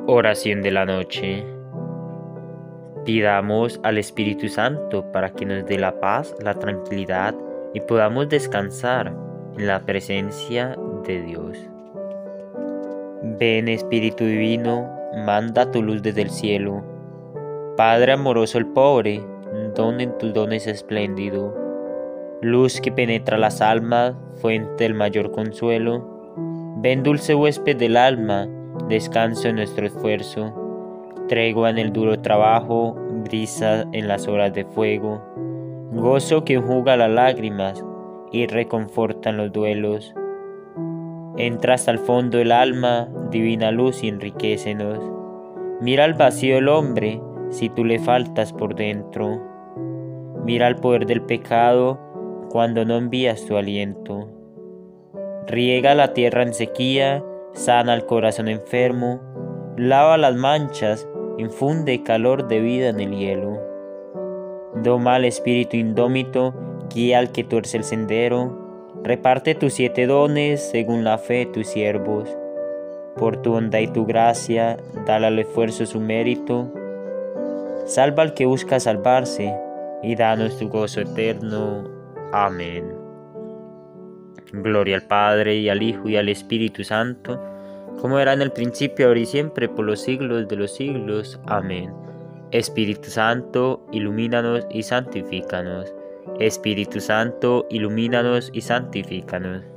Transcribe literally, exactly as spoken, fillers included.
Oración de la noche. Pidamos al Espíritu Santo para que nos dé la paz, la tranquilidad y podamos descansar en la presencia de Dios. Ven, Espíritu Divino, manda tu luz desde el cielo. Padre amoroso el pobre, don en tus dones espléndido. Luz que penetra las almas, fuente del mayor consuelo. Ven, dulce huésped del alma, descanso en nuestro esfuerzo, tregua en el duro trabajo, brisa en las horas de fuego, gozo que enjuga las lágrimas y reconforta en los duelos. Entra hasta el fondo del alma, divina luz, y enriquécenos. Mira al vacío del hombre si tú le faltas por dentro. Mira al poder del pecado cuando no envías tu aliento. Riega la tierra en sequía, sana el corazón enfermo, lava las manchas, infunde calor de vida en el hielo. Doma al espíritu indómito, guía al que tuerce el sendero, reparte tus siete dones según la fe de tus siervos. Por tu bondad y tu gracia, dale al esfuerzo su mérito. Salva al que busca salvarse, y danos tu gozo eterno. Amén. Gloria al Padre, y al Hijo, y al Espíritu Santo, como era en el principio, ahora y siempre, por los siglos de los siglos. Amén. Espíritu Santo, ilumínanos y santifícanos. Espíritu Santo, ilumínanos y santifícanos.